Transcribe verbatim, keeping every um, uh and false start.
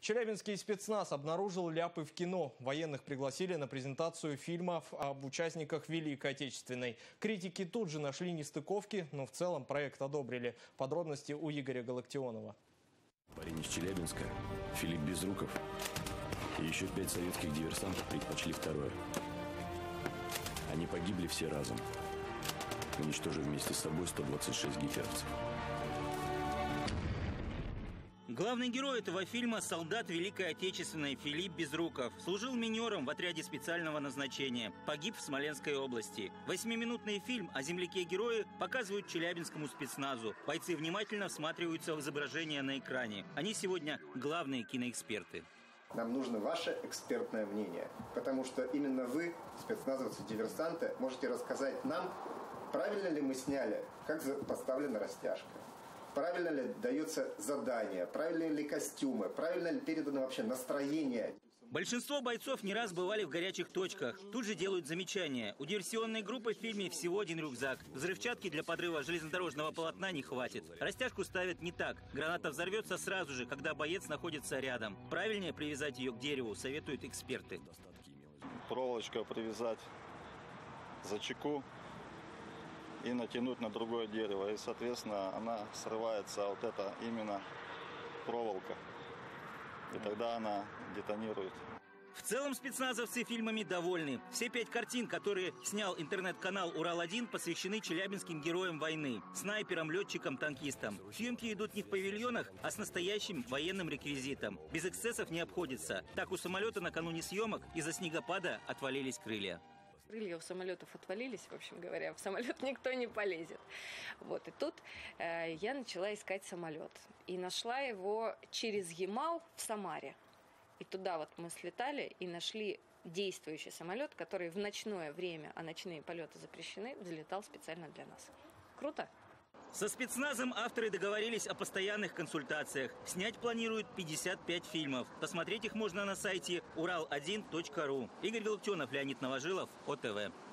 Челябинский спецназ обнаружил ляпы в кино. Военных пригласили на презентацию фильмов об участниках Великой Отечественной. Критики тут же нашли нестыковки, но в целом проект одобрили. Подробности у Игоря Галактионова. Парень из Челябинска, Филипп Безруков, и еще пять советских диверсантов предпочли второе. Они погибли все разом, уничтожив вместе с собой сто двадцать шесть гитлеровцев. Главный герой этого фильма – солдат Великой Отечественной Филипп Безруков. Служил минером в отряде специального назначения. Погиб в Смоленской области. Восьмиминутный фильм о земляке-герое показывают челябинскому спецназу. Бойцы внимательно всматриваются в изображения на экране. Они сегодня главные киноэксперты. Нам нужно ваше экспертное мнение, потому что именно вы, спецназовцы-диверсанты, можете рассказать нам, правильно ли мы сняли, как поставлена растяжка. Правильно ли дается задание, правильно ли костюмы, правильно ли передано вообще настроение. Большинство бойцов не раз бывали в горячих точках. Тут же делают замечания. У диверсионной группы в фильме всего один рюкзак. Взрывчатки для подрыва железнодорожного полотна не хватит. Растяжку ставят не так. Граната взорвется сразу же, когда боец находится рядом. Правильнее привязать ее к дереву, советуют эксперты. Проволочка привязать за чеку и натянуть на другое дерево. И, соответственно, она срывается, вот это именно проволока. И тогда она детонирует. В целом спецназовцы фильмами довольны. Все пять картин, которые снял интернет-канал Урал один, посвящены челябинским героям войны. Снайперам, летчикам, танкистам. Съемки идут не в павильонах, а с настоящим военным реквизитом. Без эксцессов не обходится. Так у самолета накануне съемок из-за снегопада отвалились крылья. Крылья у самолетов отвалились, в общем говоря, в самолет никто не полезет. Вот, и тут э, я начала искать самолет. И нашла его через Ямал в Самаре. И туда вот мы слетали и нашли действующий самолет, который в ночное время, а ночные полеты запрещены, взлетал специально для нас. Круто? Со спецназом авторы договорились о постоянных консультациях. Снять планируют пятьдесят пять фильмов. Посмотреть их можно на сайте урал один точка ру. Игорь Галактионов, Леонид Новожилов, О Тэ Вэ.